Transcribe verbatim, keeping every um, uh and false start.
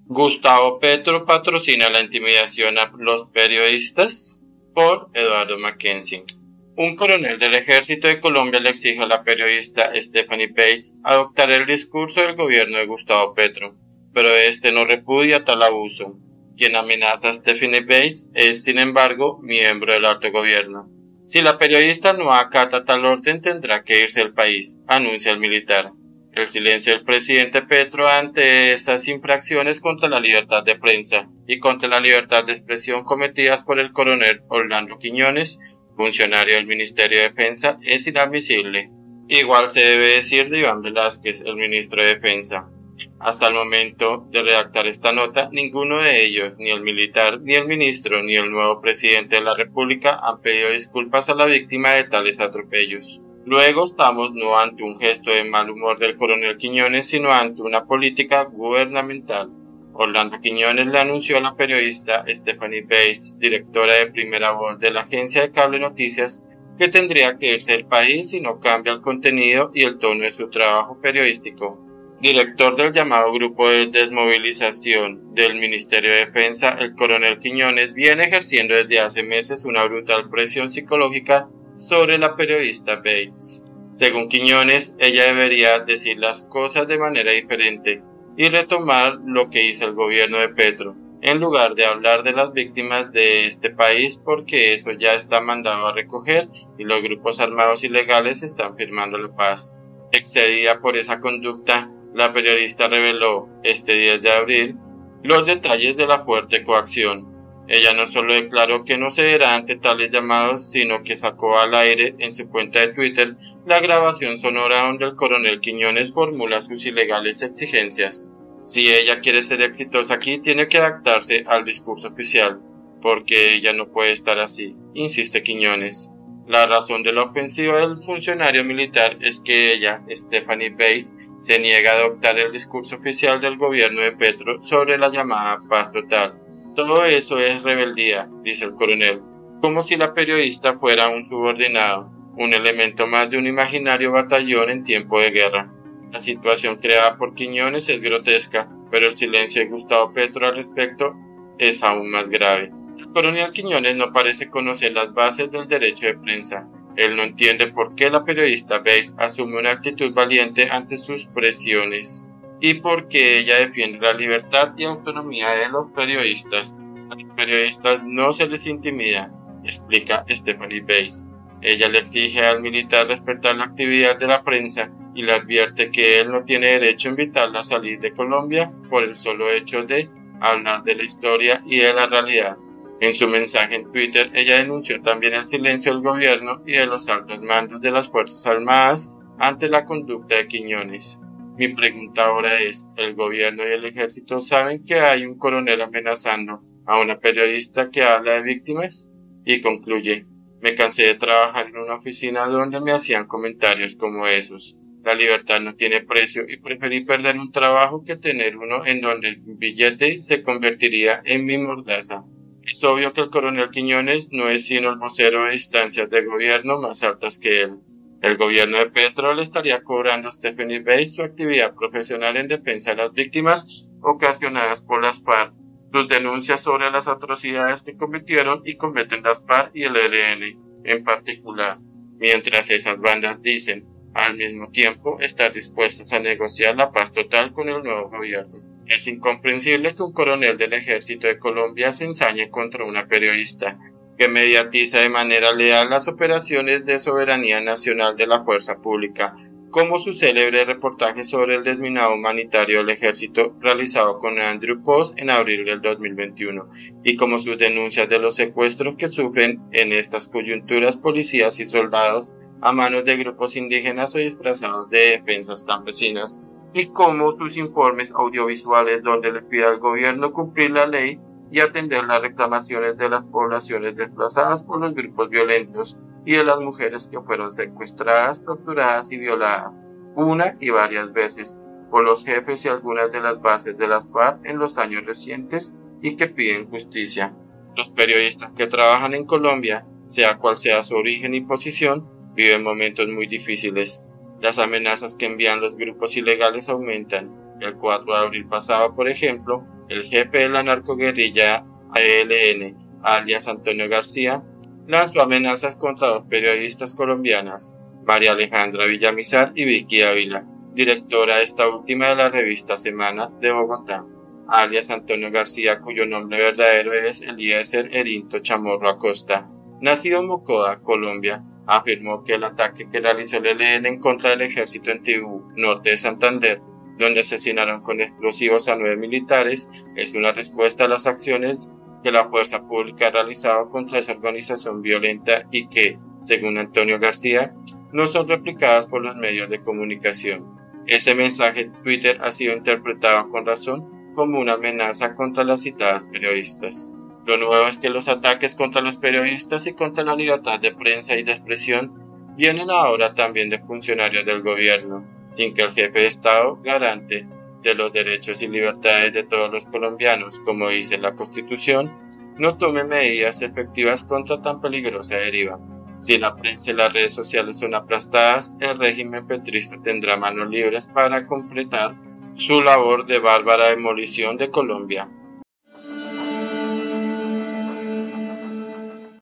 Gustavo Petro patrocina la intimidación a los periodistas, por Eduardo Mackenzie. Un coronel del ejército de Colombia le exige a la periodista Stephanie Bates adoptar el discurso del gobierno de Gustavo Petro, pero este no repudia tal abuso. Quien amenaza a Stephanie Bates es, sin embargo, miembro del alto gobierno. Si la periodista no acata tal orden, tendrá que irse del país, anuncia el militar. El silencio del presidente Petro ante estas infracciones contra la libertad de prensa y contra la libertad de expresión cometidas por el coronel Orlando Quiñones, funcionario del Ministerio de Defensa, es inadmisible. Igual se debe decir de Iván Velázquez, el ministro de Defensa. Hasta el momento de redactar esta nota, ninguno de ellos, ni el militar, ni el ministro, ni el nuevo presidente de la República han pedido disculpas a la víctima de tales atropellos. Luego estamos no ante un gesto de mal humor del coronel Quiñones, sino ante una política gubernamental. Orlando Quiñones le anunció a la periodista Stephanie Bates, directora de Primera Voz de la agencia de cable noticias, que tendría que irse del país si no cambia el contenido y el tono de su trabajo periodístico. Director del llamado Grupo de Desmovilización del Ministerio de Defensa, el coronel Quiñones viene ejerciendo desde hace meses una brutal presión psicológica sobre la periodista Bates. Según Quiñones, ella debería decir las cosas de manera diferente y retomar lo que hizo el gobierno de Petro, en lugar de hablar de las víctimas de este país, porque eso ya está mandado a recoger y los grupos armados ilegales están firmando la paz. Excedida por esa conducta, la periodista reveló este diez de abril los detalles de la fuerte coacción. Ella no solo declaró que no cederá ante tales llamados, sino que sacó al aire en su cuenta de Twitter la grabación sonora donde el coronel Quiñones formula sus ilegales exigencias. Si ella quiere ser exitosa aquí, tiene que adaptarse al discurso oficial, porque ella no puede estar así, insiste Quiñones. La razón de la ofensiva del funcionario militar es que ella, Stephanie Bates, se niega a adoptar el discurso oficial del gobierno de Petro sobre la llamada paz total. Todo eso es rebeldía, dice el coronel, como si la periodista fuera un subordinado, un elemento más de un imaginario batallón en tiempo de guerra. La situación creada por Quiñones es grotesca, pero el silencio de Gustavo Petro al respecto es aún más grave. El coronel Quiñones no parece conocer las bases del derecho de prensa. Él no entiende por qué la periodista Bates asume una actitud valiente ante sus presiones y por qué ella defiende la libertad y autonomía de los periodistas. A los periodistas no se les intimida, explica Stephanie Bates. Ella le exige al militar respetar la actividad de la prensa y le advierte que él no tiene derecho a invitarla a salir de Colombia por el solo hecho de hablar de la historia y de la realidad. En su mensaje en Twitter, ella denunció también el silencio del gobierno y de los altos mandos de las Fuerzas Armadas ante la conducta de Quiñones. Mi pregunta ahora es, ¿el gobierno y el ejército saben que hay un coronel amenazando a una periodista que habla de víctimas? Y concluye, me cansé de trabajar en una oficina donde me hacían comentarios como esos. La libertad no tiene precio y preferí perder un trabajo que tener uno en donde el billete se convertiría en mi mordaza. Es obvio que el coronel Quiñones no es sino el vocero de instancias de gobierno más altas que él. El gobierno de Petro le estaría cobrando a Stephanie Bates su actividad profesional en defensa de las víctimas ocasionadas por las FARC, sus denuncias sobre las atrocidades que cometieron y cometen las FARC y el E L N en particular, mientras esas bandas dicen, al mismo tiempo, estar dispuestas a negociar la paz total con el nuevo gobierno. Es incomprensible que un coronel del ejército de Colombia se ensañe contra una periodista que mediatiza de manera leal las operaciones de soberanía nacional de la fuerza pública, como su célebre reportaje sobre el desminado humanitario del ejército realizado con Andrew Post en abril del dos mil veintiuno, y como sus denuncias de los secuestros que sufren en estas coyunturas policías y soldados a manos de grupos indígenas o disfrazados de defensas campesinas, y como sus informes audiovisuales donde le pide al gobierno cumplir la ley y atender las reclamaciones de las poblaciones desplazadas por los grupos violentos y de las mujeres que fueron secuestradas, torturadas y violadas una y varias veces por los jefes y algunas de las bases de las FARC en los años recientes y que piden justicia. Los periodistas que trabajan en Colombia, sea cual sea su origen y posición, viven momentos muy difíciles. Las amenazas que envían los grupos ilegales aumentan. El cuatro de abril pasado, por ejemplo, el jefe de la narcoguerrilla E L N, alias Antonio García, lanzó amenazas contra dos periodistas colombianas, María Alejandra Villamizar y Vicky Ávila, directora esta última de la revista Semana de Bogotá, alias Antonio García, cuyo nombre verdadero es Eliezer Erinto Chamorro Acosta. Nacido en Mocoa, Colombia, afirmó que el ataque que realizó el E L N en contra del ejército en Tibú, norte de Santander, donde asesinaron con explosivos a nueve militares, es una respuesta a las acciones que la fuerza pública ha realizado contra esa organización violenta y que, según Antonio García, no son replicadas por los medios de comunicación. Ese mensaje en Twitter ha sido interpretado con razón como una amenaza contra las citadas periodistas. Lo nuevo es que los ataques contra los periodistas y contra la libertad de prensa y de expresión vienen ahora también de funcionarios del gobierno, sin que el jefe de Estado, garante de los derechos y libertades de todos los colombianos, como dice la Constitución, no tome medidas efectivas contra tan peligrosa deriva. Si la prensa y las redes sociales son aplastadas, el régimen petrista tendrá manos libres para completar su labor de bárbara demolición de Colombia.